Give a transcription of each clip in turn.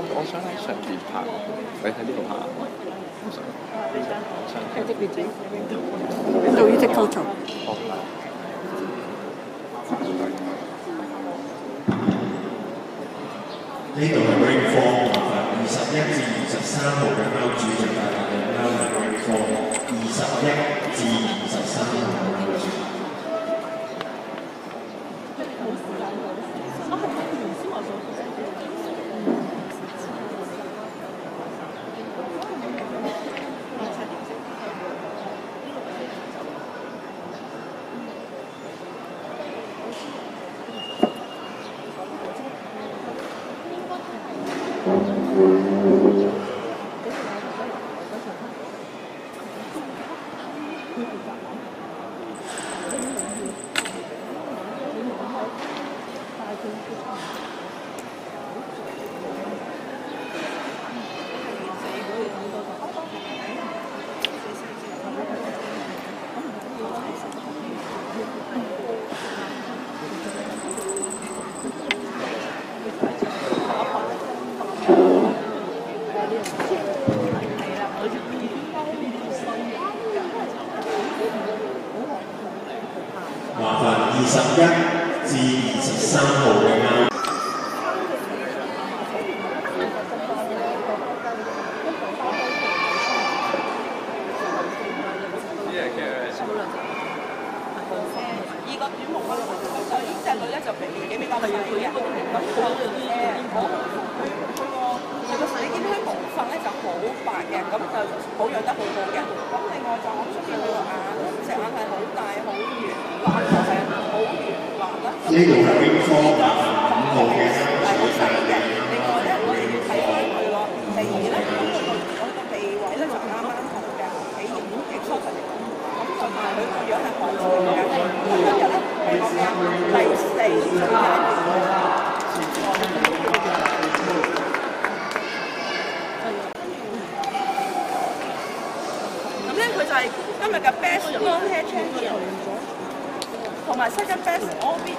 我想喺上邊拍，你喺呢度拍。我想喺呢邊做呢隻構圖。 呢度係 Ring Four， 麻煩21至23號嘅勾主盡快入嚟勾係 Ring Four，21至23號嘅勾主。麻煩21至23號嘅勾。 二個短毛嗰個，就呢隻女咧就年紀比較細嘅，咁佢你見到佢毛髮咧就好白嘅，咁就保養得好好嘅。咁另外就我中意佢個眼，隻眼係好大好圓滑，係好圓滑啦。呢度係邊方5號嘅，係好細嘅。另外咧，我哋要睇翻佢個鼻咧，咁佢個鼻位咧就啱啱好嘅，幾型幾粗嘅。咁同埋佢個樣係好長嘅。今日咧係我嘅第4階。佢就係今日嘅 Best Long Hair Champion， 同埋 Second Best Orbit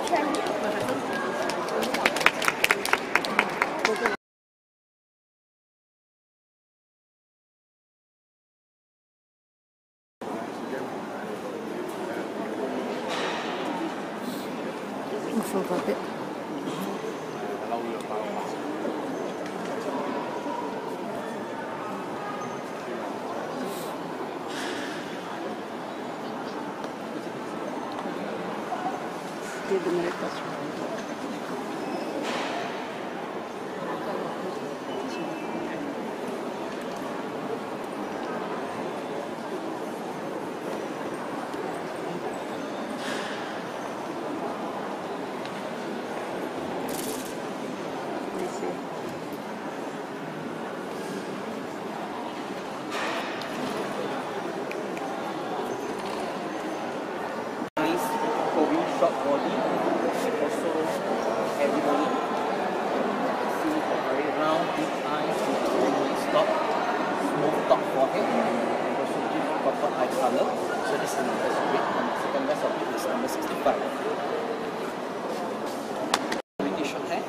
Champion。Short body, also everybody see very round, big eyes, stop, smooth top forehead, and also give proper eye color. So this is the best of it. And the second best of it is number 65. Pretty short hair.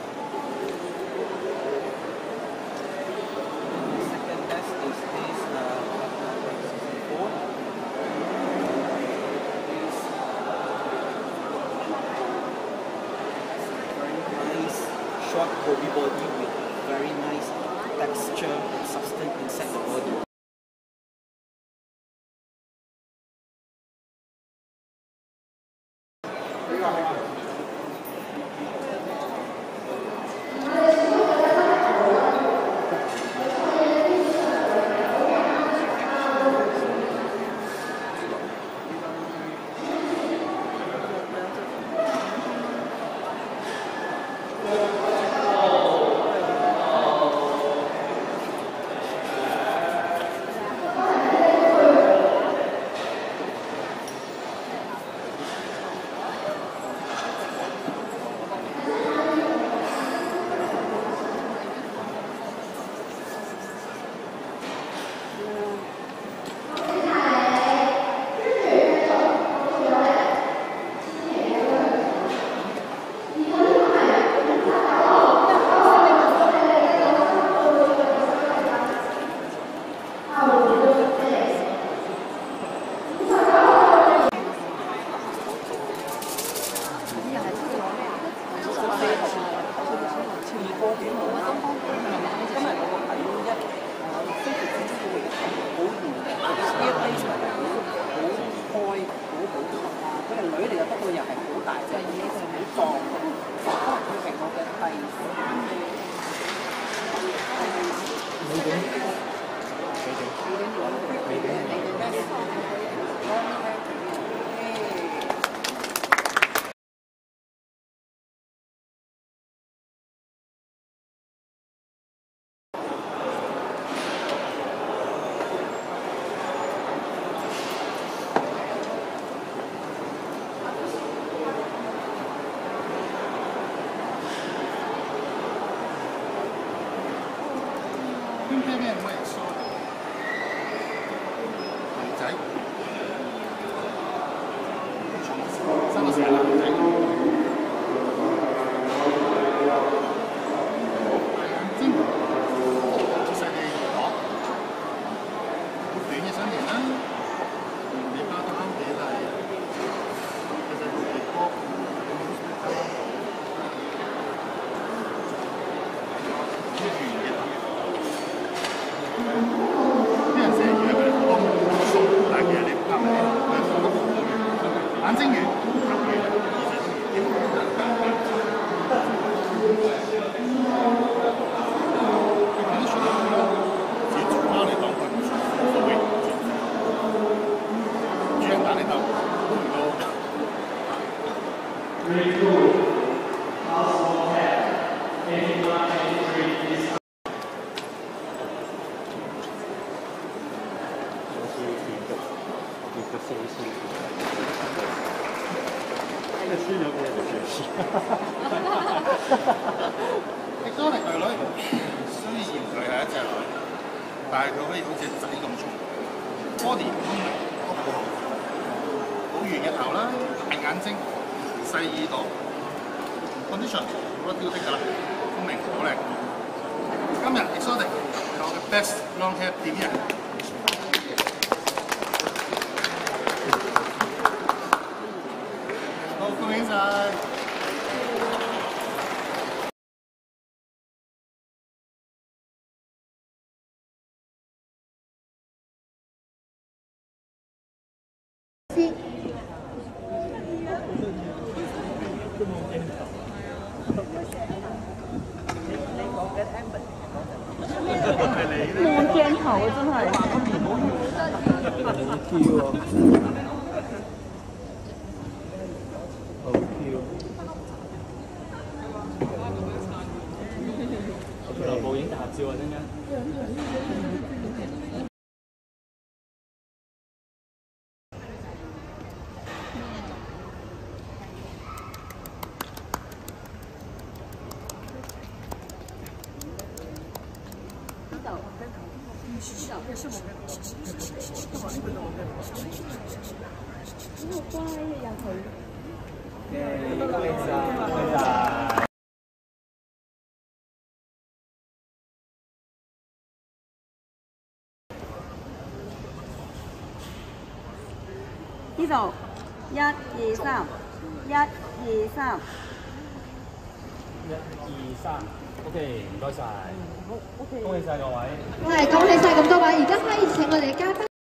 The second best is this 64. Short curvy body with very nice texture and substance inside the body. 個幾好啊！今日我個朋友非常之中意嘅好圓嘅 steel base 好開好好佢係女嚟嘅，不過又係好大隻，已經係好壯嘅。佢係我嘅第三嘅。 咩咩冇人梳女仔，生到成男仔，大眼睛，細嘅耳朵，好短嘅身形啦，尾巴都啱比例，其實鼻哥。啲人成日以為佢哋好多毛鬚，但係其實你唔啱嘅，佢哋好多毛嘅，眼睛圓，頭圓，耳仔都圓。佢見到全部自己族貓嚟講，佢唔屬於主人蛋嚟講，都唔多。exotic 女女，雖然佢係一隻女，但係佢可以好似仔咁重 ，body 好明，都好好，好圓嘅頭啦，大眼睛，細耳朵 ，condition 好多標的㗎啦，聰明好靚。今日 exotic 係我嘅 best long hair 點人。好，恭喜晒！ 望鏡頭啊，真係。好 Q 我俱樂部影大合照啊，陣間。好乖啊，有佢。 呢度1、2、3，1、2、3。 1、2、3 ，OK， 唔該晒，恭喜晒各位。 係，恭喜晒咁多位，而家可以請我哋嘅嘉賓。